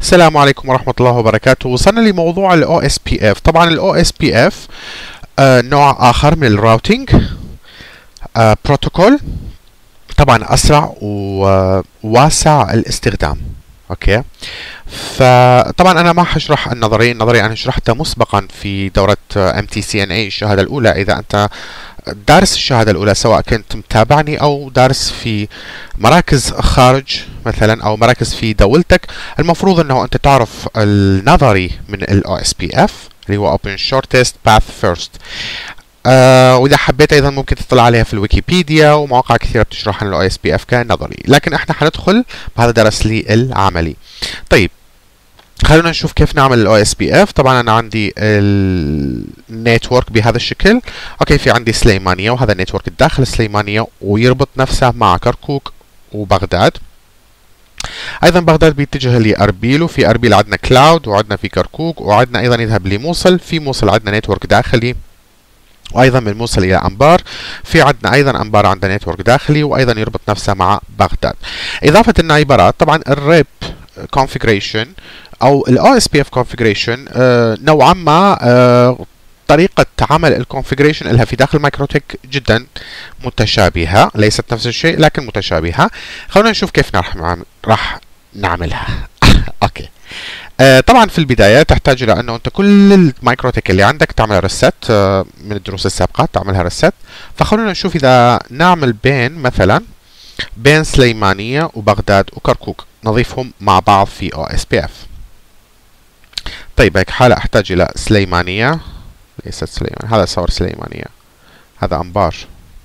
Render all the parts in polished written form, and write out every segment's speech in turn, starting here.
السلام عليكم ورحمة الله وبركاته. وصلنا لموضوع ال OSPF. طبعا ال OSPF نوع آخر من الراوتينج بروتوكول، طبعا أسرع وواسع الاستخدام. اوكي، فطبعا انا ما حشرح النظري انا شرحته مسبقا في دورة MTCNA الشهادة الأولى. إذا أنت دارس الشهادة الأولى سواء كنت متابعني أو دارس في مراكز خارج مثلا أو مراكز في دولتك، المفروض أنه أنت تعرف النظري من ال OSPF اللي هو Open Shortest Path First. وإذا حبيت أيضا ممكن تطلع عليها في الويكيبيديا ومواقع كثيرة بتشرح عن ال OSPF كنظري، لكن احنا حندخل بهذا درس لي العملي. طيب خلونا نشوف كيف نعمل ال OSPF. طبعا انا عندي النيتورك بهذا الشكل. اوكي، في عندي سليمانية، وهذا النيتورك الداخل سليمانية ويربط نفسه مع كركوك وبغداد. ايضا بغداد بيتجه لاربيل، وفي اربيل عندنا كلاود، وعندنا في كركوك، وعندنا ايضا يذهب لموصل. في موصل عندنا نيتورك داخلي، وايضا من موصل الى انبار. في عندنا ايضا انبار عندنا نيتورك داخلي، وايضا يربط نفسه مع بغداد. اضافة النايبرات، طبعا الريب configuration او ال OSPF configuration نوعا ما طريقة عمل الكونفيجريشن لها في داخل مايكروتك جدا متشابهة، ليست نفس الشيء لكن متشابهة. خلونا نشوف كيف راح نعملها. اوكي، طبعا في البداية تحتاج الى انه انت كل المايكروتك اللي عندك تعملها ريست. من الدروس السابقة تعملها ريست. فخلونا نشوف اذا نعمل مثلا بين سليمانية وبغداد وكركوك، نضيفهم مع بعض في OSPF. طيب هيك حالة احتاج الى سليمانية، ليست سليمانية، هذا صور سليمانية، هذا انبار.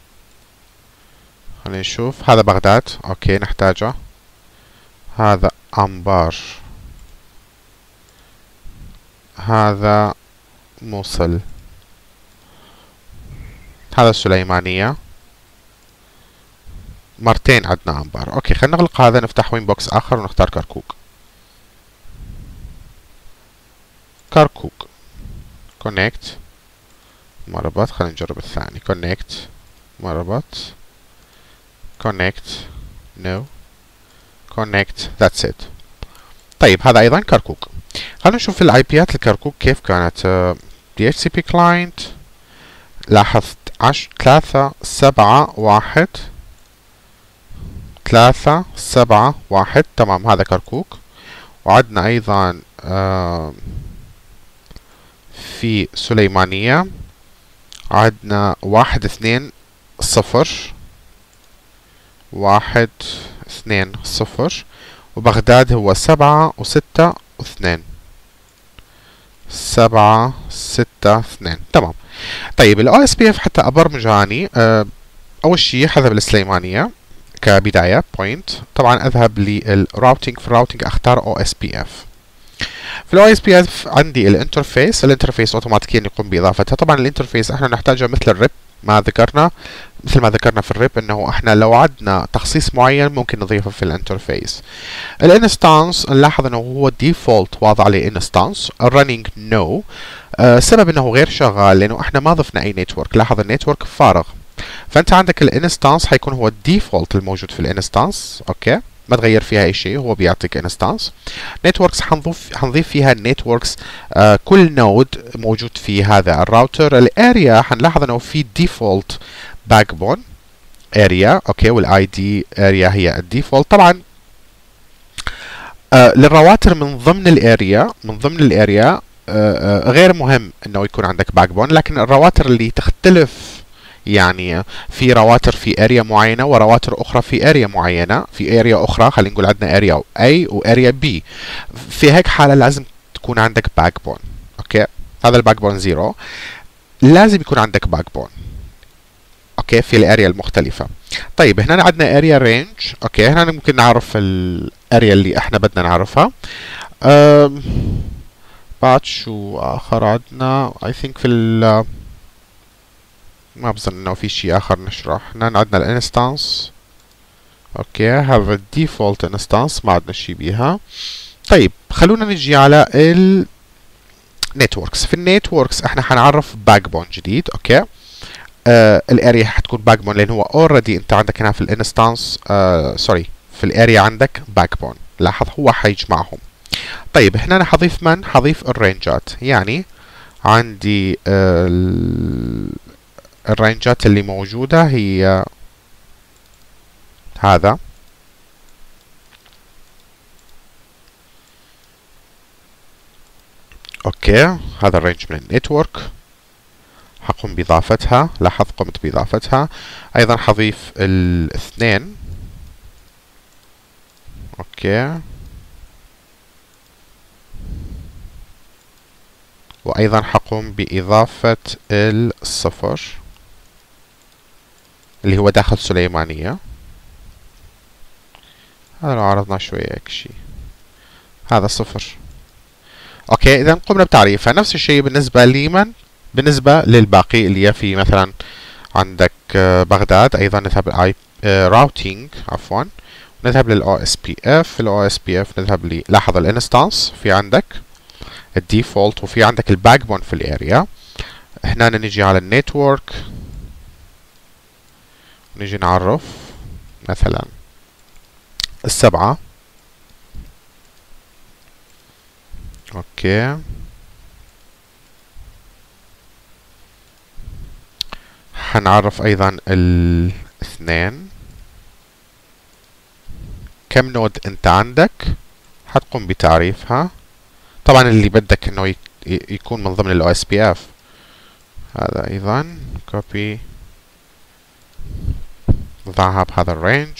خلينا نشوف، هذا بغداد، اوكي نحتاجه. هذا انبار، هذا موصل، هذا سليمانية، مرتين عندنا انبار. اوكي، خلينا نغلق هذا، نفتح وين بوكس اخر ونختار كركوك. كركوك كونكت مربط. خلينا نجرب الثاني، كونكت مربط، كونكت نو، كونكت، ذاتس ات. طيب هذا ايضا كركوك. خلينا نشوف الاي بيات الكركوك كيف كانت. DHCP كلاينت، لاحظت 371 371. تمام، هذا كركوك. وعندنا ايضا في سليمانية عندنا 120 120، وبغداد هو 762 762. تمام. طيب ال OSPF حتى ابرمج اني اول شيء حذف السليمانية كبداية بوينت. طبعا اذهب للراوتينج، في الراوتينج اختار OSPF. في ال OSPF عندي الانترفيس اوتوماتيكيا يقوم باضافتها. طبعا الانترفيس احنا نحتاجه مثل الريب، مثل ما ذكرنا في الريب انه احنا لو عندنا تخصيص معين ممكن نضيفه في الانترفيس. الانستانس نلاحظ انه هو ديفولت واضع عليه انستانس. الرننج نو، السبب انه غير شغال لانه احنا ما ضفنا اي نتورك. لاحظ النتورك فارغ، فانت عندك الانستانس حيكون هو الديفولت الموجود في الانستانس. اوكي، ما تغير فيها اي شيء، هو بيعطيك انستانس. نتوركس حنضيف فيها النتوركس. كل نود موجود في هذا الراوتر. الاريا حنلاحظ انه في ديفولت باك بون اريا. اوكي، والاي دي اريا هي الديفولت. طبعا للرواتر من ضمن الاريا غير مهم انه يكون عندك باك بون، لكن الرواتر اللي تختلف، يعني في رواتر في اريا معينة ورواتر اخرى في اريا معينة، في اريا اخرى خلينا نقول عندنا اريا A واريا B. في هيك حالة لازم تكون عندك باك بون. اوكي، هذا الباك بون 0، لازم يكون عندك باك بون. اوكي، في الاريا المختلفة. طيب هنا عندنا اريا رينج. اوكي، هنا ممكن نعرف الاريا اللي احنا بدنا نعرفها. باتش واخر عندنا I think في ما بظن انه في شيء اخر نشرح. هنا عندنا الانستانس. اوكي، هذا الديفولت انستانس، ما عندنا شيء بيها. طيب خلونا نجي على النتوركس. في النتوركس احنا حنعرف باك بون جديد. اوكي، الاريا حتكون باك بون لان هو اوريدي انت عندك هنا في الانستانس في الاريا عندك باك بون. لاحظ هو حيجمعهم. طيب هنا أنا حضيف من؟ حضيف الرينجات، يعني عندي الرينجات اللي موجودة هي هذا. اوكي، هذا الرينج من النتورك حقوم بإضافتها. لاحظ قمت بإضافتها. أيضا حضيف الاثنين. اوكي، وأيضا حقوم بإضافة الصفر اللي هو داخل سليمانية. هذا لو عرضنا شوية هيك شي، هذا صفر. اوكي، إذا قمنا بتعريفها. نفس الشيء بالنسبة لمن؟ بالنسبة للباقي اللي هي في مثلا عندك بغداد. أيضا نذهب للآي راوتينج، عفوا، نذهب للأو اس بي اف. الأو اس بي اف نذهب لي، لاحظ الانستانس في عندك الديفولت، وفي عندك الباك بون في الاريا. هنا نجي على النتورك، نجي نعرف مثلا السبعة. اوكي، حنعرف ايضا الاثنين. كم نود انت عندك حتقوم بتعريفها. طبعا اللي بدك انه يكون من ضمن الاو اس بي اف. هذا ايضا كوبي، نضعها بهذا الرينج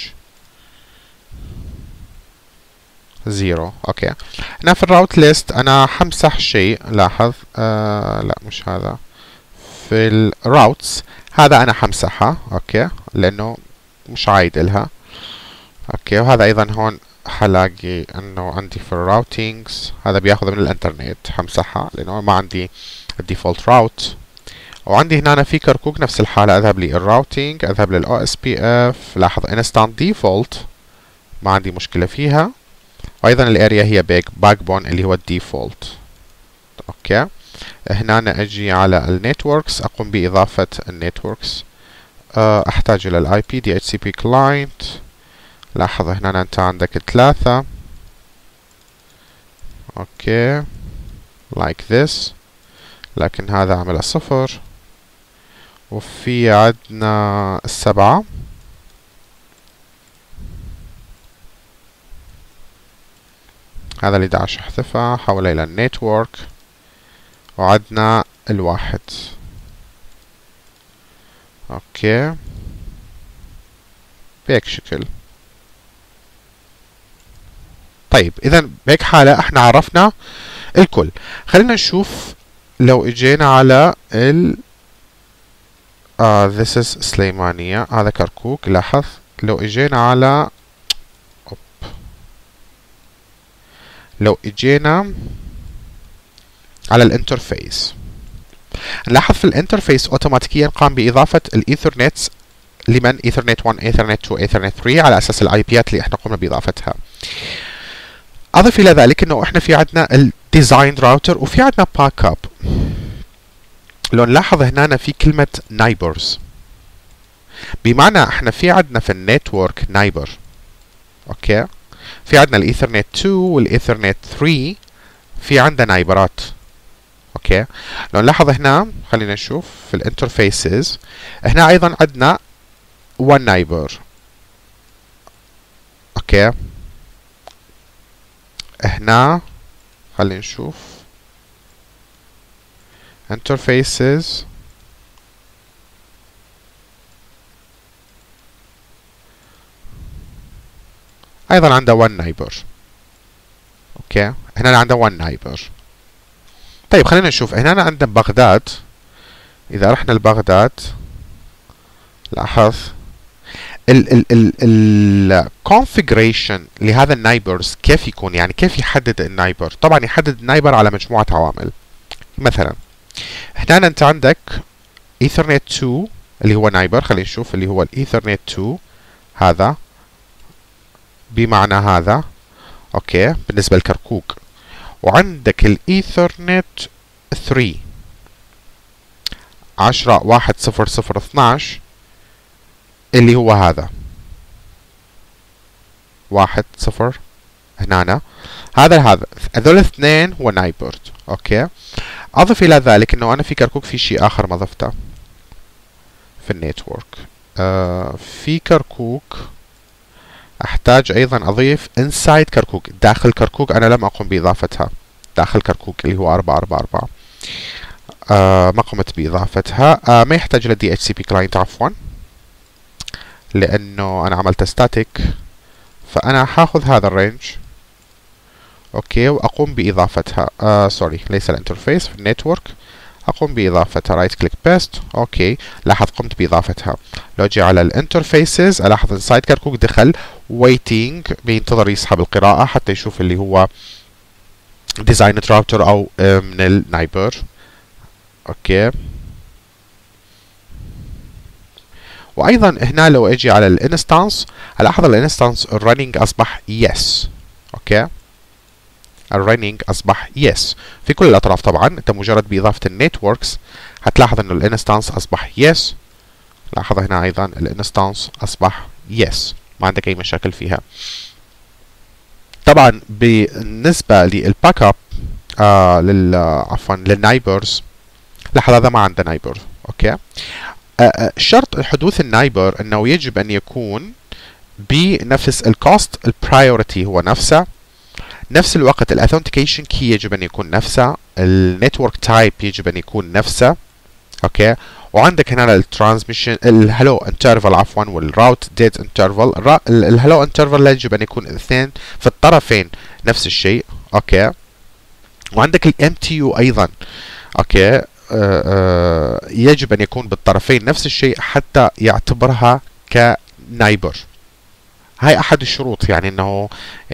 0. اوكي، هنا في الراوت ليست انا حمسح شيء. لاحظ لا مش هذا، في الراوتس هذا انا حمسحها. اوكي، لانه مش عايد لها. اوكي، وهذا ايضا هون حلاقي انه عندي في الراوتينجز هذا بياخذ من الانترنت، حمسحها لانه ما عندي الديفولت راوت. وعندي هنا أنا في كركوك نفس الحالة، اذهب لي الراوتينج، اذهب للاو اس بي اف. لاحظ انستانت ديفولت ما عندي مشكلة فيها. وايضا الاريا هي باك بون اللي هو الديفولت. اوكي، هنا أنا اجي على النتوركس، اقوم باضافة النتوركس. احتاج الى الاي بي دي اتش سي بي كلاينت. لاحظ هنا انت عندك 3. اوكي like this، لكن هذا عمله 0. وفي عندنا 7. هذا ال 11 احذفه، حول الى النتورك. وعندنا 1. اوكي، بهيك شكل. طيب اذا بهيك حالة احنا عرفنا الكل. خلينا نشوف لو اجينا على ال this is سليمانية، هذا كركوك. لاحظ لو اجينا على لو اجينا على الانترفيس، نلاحظ في الانترفيس اوتوماتيكيا قام باضافة الايثرنت لمن؟ ايثرنت 1، ايثرنت 2، ايثرنت 3 على اساس الاي بيات اللي احنا قمنا باضافتها. اضف الى ذلك انه احنا في عندنا الديزاين راوتر وفي عندنا باك اب. لو نلاحظ هنا في كلمة نايبرز، بمعنى احنا في عندنا في النتورك نايبر. اوكي، في عندنا الايثرنت 2 والايثرنت 3 في عندنا نايبرات. اوكي، لو نلاحظ هنا، خلينا نشوف في الانترفيسز، هنا ايضا عندنا 1 نايبر. اوكي، هنا خلينا نشوف interfaces، ايضا عنده 1 نايبر. اوكي، هنا عنده 1 نايبر. طيب خلينا نشوف هنا عندنا بغداد. اذا رحنا لبغداد لاحظ ال configuration لهذا النايبرز كيف يكون، يعني كيف يحدد النايبر. طبعا يحدد النايبر على مجموعة عوامل. مثلا هنا انت عندك ايثرنت 2 اللي هو نايبر. خلينا نشوف اللي هو الايثرنت 2 هذا بمعنى هذا. اوكي، بالنسبة للكركوك. وعندك الايثرنت 3 10.1.0.0.12 اللي هو هذا 1.0 هنا هذا هذول الاثنين هو نايبرد. اوكي، اضف الى ذلك انه انا في كركوك في شيء اخر ما ضفته في النيتورك. في كركوك احتاج ايضا اضيف انسايد كركوك، داخل كركوك انا لم اقم باضافتها، داخل كركوك اللي هو 444 ما قمت باضافتها. ما يحتاج لدي اتش سي بي كلاينت عفوا، لانه انا عملت ستاتيك، فانا حاخذ هذا الرينج اوكي واقوم باضافتها. سوري، ليس الانترفيس، في النيتورك اقوم باضافتها. رايت كليك بيست. اوكي، لاحظ قمت باضافتها. لو اجي على الانترفيسز الاحظ انسايد كركوك دخل ويتنج، بينتظر يسحب القراءة حتى يشوف اللي هو ديزاين راوتر او من النايبر. اوكي، وايضا هنا لو اجي على الانستانس الاحظ الانستانس الرننج اصبح يس. اوكي، الرننج اصبح يس في كل الاطراف. طبعا انت مجرد باضافه النتوركس هتلاحظ انه الانستانس اصبح يس. لاحظ هنا ايضا الانستانس اصبح يس، ما عندك اي مشاكل فيها. طبعا بالنسبه للباك اب عفوا للنايبرز، لاحظ هذا ما عنده نايبر. اوكي، شرط حدوث النايبر انه يجب ان يكون بنفس الكوست، البرايورتي هو نفسه، نفس الوقت الاثنتيكيشن كي يجب ان يكون نفسه، النتورك تايب يجب ان يكون نفسه. اوكي، وعندك هنا الترانسميشن الهلو انترفال عفوا والراوت ديت انترفال. الهلو انترفال يجب ان يكون الاثنين في الطرفين نفس الشيء. اوكي، وعندك الام تي يو ايضا. اوكي، يجب ان يكون بالطرفين نفس الشيء حتى يعتبرها كنايبر. هاي احد الشروط، يعني انه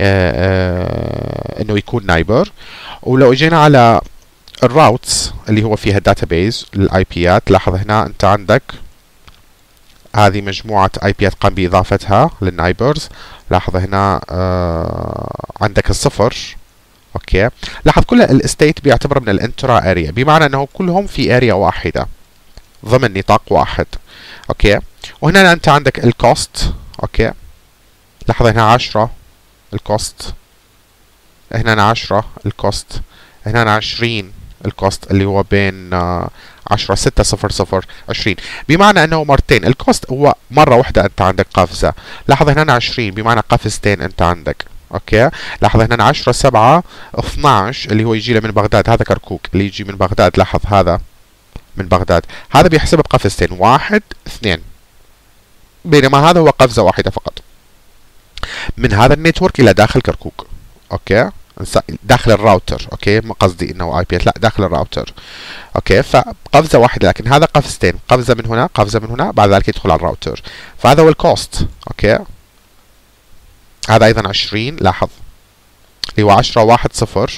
انه يكون نايبر. ولو اجينا على الراوتس اللي هو فيها داتابيز للاي بيات، لاحظ هنا انت عندك هذه مجموعة اي بيات قام باضافتها للنايبرز. لاحظ هنا عندك الصفر. اوكي، لاحظ كل الاستيت بيعتبر من الانترا اريا، بمعنى انه كلهم في اريا واحدة ضمن نطاق واحد. اوكي، وهنا انت عندك الكوست. اوكي، لاحظ هنا 10 الكوست، هنا 10 الكوست، هنا 20 الكوست اللي هو بين 10 6 0 0 20، بمعنى انه مرتين. الكوست هو مرة واحدة انت عندك قفزة. لاحظ هنا 20 بمعنى قفزتين انت عندك. اوكي، لاحظ هنا 10 7 12 اللي هو يجي له من بغداد، هذا كركوك اللي يجي من بغداد. لاحظ هذا من بغداد، هذا بيحسب بقفزتين 1 2، بينما هذا هو قفزة واحدة فقط من هذا النتورك الى داخل كركوك. اوكي، داخل الراوتر. اوكي، ما قصدي انه اي بي، لا داخل الراوتر. اوكي، فقفزه واحده، لكن هذا قفزتين، قفزه من هنا قفزه من هنا، بعد ذلك يدخل على الراوتر. فهذا هو الكوست. اوكي، هذا ايضا 20. لاحظ اللي هو 10 1 0.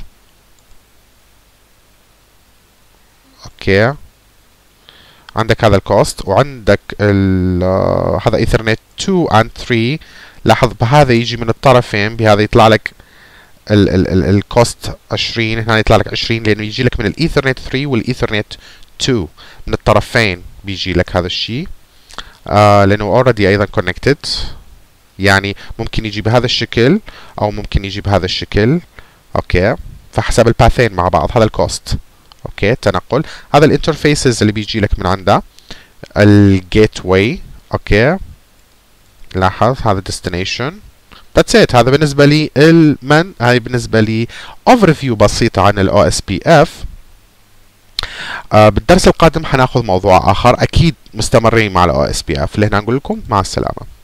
اوكي، عندك هذا الكوست، وعندك هذا ايثرنت 2 and 3. لاحظ بهذا يجي من الطرفين، بهذا يطلع لك الكوست 20، هنا يطلع لك 20 لانه يجي لك من الايثرنت 3 والايثرنت 2 من الطرفين بيجي لك هذا الشيء. لانه اوريدي ايضا كونكتد، يعني ممكن يجي بهذا الشكل او ممكن يجي بهذا الشكل. اوكي، فحسب الباثين مع بعض. هذا الكوست. اوكي، التنقل. هذا الانترفيسز اللي بيجي لك من عندها، الجيت واي. اوكي، لاحظ هذا destination. That's it. هذا بالنسبة لي هاي بالنسبة لي overview بسيطة عن ال OSPF. بالدرس القادم حناخذ موضوع آخر، أكيد مستمرين مع ال OSPF. لهنا نقول لكم مع السلامة.